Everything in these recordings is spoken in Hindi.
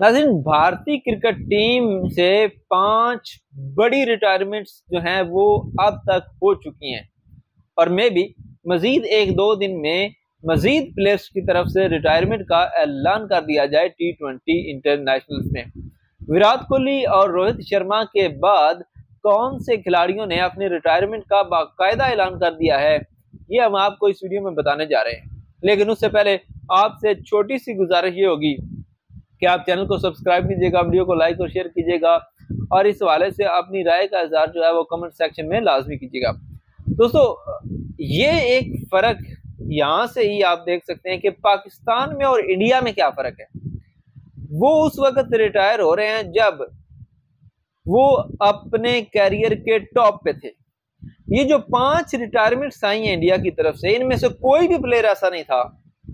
नाज़रीन, भारतीय क्रिकेट टीम से 5 बड़ी रिटायरमेंट्स जो हैं वो अब तक हो चुकी हैं और मे भी मजीद 1-2 दिन में मजीद प्लेयर्स की तरफ से रिटायरमेंट का ऐलान कर दिया जाए T20 इंटरनेशनल्स में। विराट कोहली और रोहित शर्मा के बाद कौन से खिलाड़ियों ने अपने रिटायरमेंट का बाकायदा ऐलान कर दिया है, ये हम आपको इस वीडियो में बताने जा रहे हैं। लेकिन उससे पहले आपसे छोटी सी गुजारिश ये होगी कि आप चैनल को सब्सक्राइब कीजिएगा, वीडियो को लाइक और शेयर कीजिएगा और इस हवाले से अपनी राय का इज़हार जो है वो कमेंट सेक्शन में लाजमी कीजिएगा। दोस्तों, ये एक फ़र्क यहाँ से ही आप देख सकते हैं कि पाकिस्तान में और इंडिया में क्या फ़र्क है। वो उस वक्त रिटायर हो रहे हैं जब वो अपने कैरियर के टॉप पे थे। ये जो 5 रिटायरमेंट्स आई हैं इंडिया की तरफ से, इनमें से कोई भी प्लेयर ऐसा नहीं था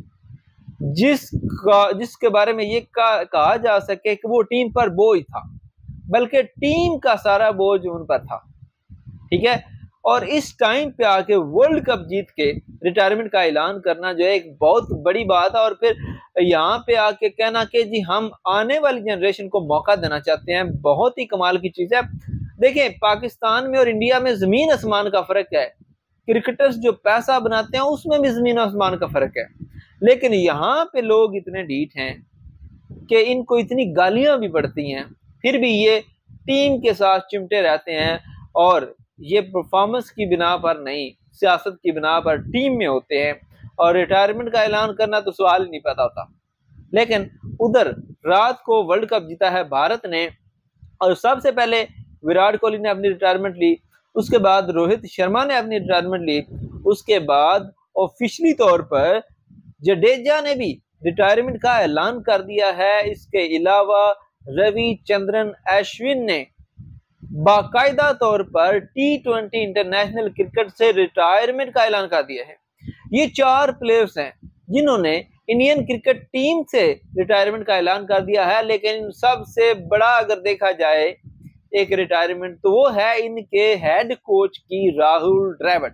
जिसके बारे में ये कहा जा सके कि वो टीम पर बोझ था, बल्कि टीम का सारा बोझ उन पर था। ठीक है, और इस टाइम पे आके वर्ल्ड कप जीत के रिटायरमेंट का ऐलान करना जो है एक बहुत बड़ी बात है। और फिर यहाँ पे आके कहना कि जी हम आने वाली जनरेशन को मौका देना चाहते हैं, बहुत ही कमाल की चीज है। देखें, पाकिस्तान में और इंडिया में जमीन आसमान का फर्क है। क्रिकेटर्स जो पैसा बनाते हैं उसमें भी जमीन आसमान का फर्क है। लेकिन यहाँ पे लोग इतने ढीठ हैं कि इनको इतनी गालियां भी पड़ती हैं, फिर भी ये टीम के साथ चिमटे रहते हैं और ये परफॉर्मेंस की बिना पर नहीं, सियासत की बिना पर टीम में होते हैं। और रिटायरमेंट का ऐलान करना तो सवाल ही नहीं पैदा होता। लेकिन उधर रात को वर्ल्ड कप जीता है भारत ने, और सबसे पहले विराट कोहली ने अपनी रिटायरमेंट ली, उसके बाद रोहित शर्मा ने अपनी रिटायरमेंट ली, उसके बाद ऑफिशियली तौर पर जडेजा ने भी रिटायरमेंट का ऐलान कर दिया है। इसके अलावा रविचंद्रन अश्विन ने बाकायदा तौर पर T20 इंटरनेशनल क्रिकेट से रिटायरमेंट का ऐलान कर दिया है। ये 4 प्लेयर्स हैं जिन्होंने इंडियन क्रिकेट टीम से रिटायरमेंट का ऐलान कर दिया है। लेकिन सबसे बड़ा अगर देखा जाए एक रिटायरमेंट तो वो है इनके हेड कोच की, राहुल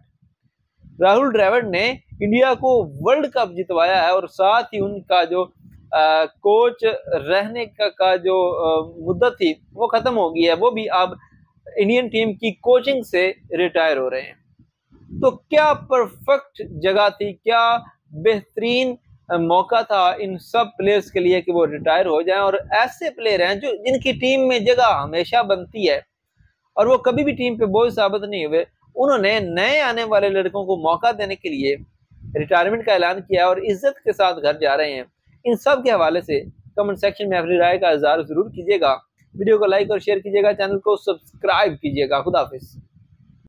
द्रविड़ ने इंडिया को वर्ल्ड कप जितवाया है और साथ ही उनका जो कोच रहने का जो मुद्दत थी वो खत्म हो गई है। वो भी अब इंडियन टीम की कोचिंग से रिटायर हो रहे हैं। तो क्या परफेक्ट जगह थी, क्या बेहतरीन मौका था इन सब प्लेयर्स के लिए कि वो रिटायर हो जाएं। और ऐसे प्लेयर हैं जो जिनकी टीम में जगह हमेशा बनती है और वो कभी भी टीम पे बोझ साबित नहीं हुए। उन्होंने नए आने वाले लड़कों को मौका देने के लिए रिटायरमेंट का ऐलान किया और इज्जत के साथ घर जा रहे हैं। इन सब के हवाले से कमेंट सेक्शन में अपनी राय का इज़हार जरूर कीजिएगा, वीडियो को लाइक और शेयर कीजिएगा, चैनल को सब्सक्राइब कीजिएगा। खुदा हाफिज़।